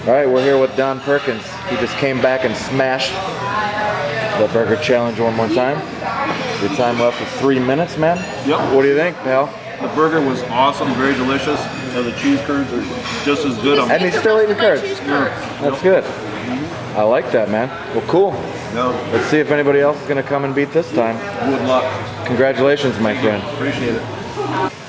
All right, we're here with Don Perkins. He just came back and smashed the burger challenge one more time. Your time left is 3 minutes, man. Yep. What do you think, pal? The burger was awesome, very delicious. The cheese curds are just as good. And he's still eating curds. That's good. I like that, man. Well, cool. No. Let's see if anybody else is going to come and beat this time. Good luck. Congratulations, my friend. Appreciate it.